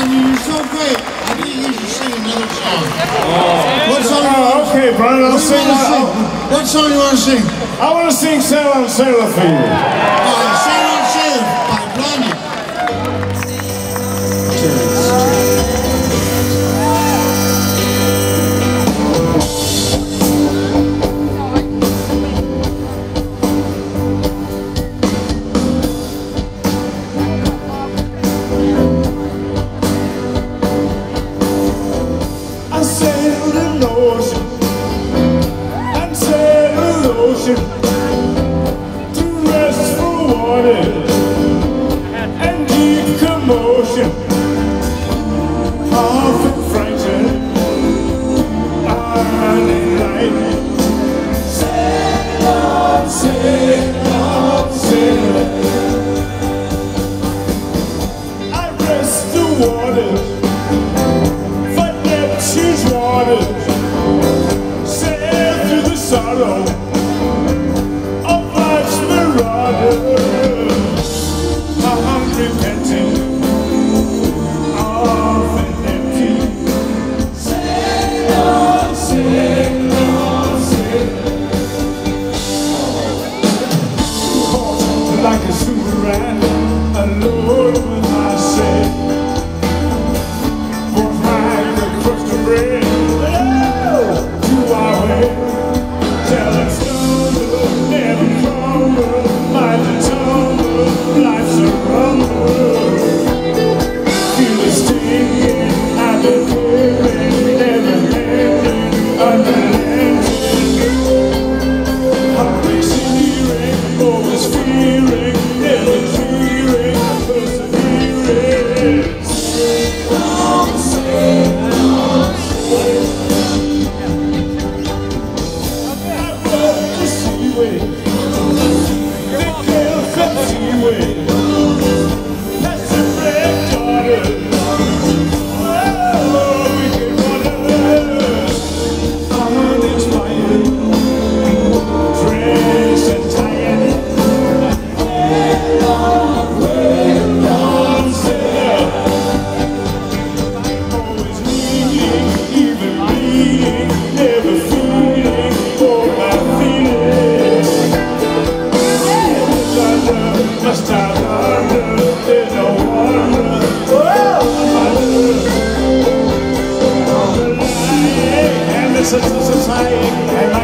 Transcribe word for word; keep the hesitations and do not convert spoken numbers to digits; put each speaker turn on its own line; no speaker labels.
mean, you're so great. I think you should sing another song.
Oh,
what song?
Oh, okay, Brian, I'll
what
sing.
You sing? What song you want to sing?
I want to sing "Sail on Sailor" for you.
Uh, Sail on Sailor by Blondie.
I sailed an ocean and sailed an ocean to restful waters and deep commotion. Often frightened, running light. Sail on, sail on, sail. I rest the waters. Choose waters, sail through the sorrow of life's marauders. I'm repenting, often empty. Sail on, sail on, sail. Caught like a superman, alone with my sail. Such a society.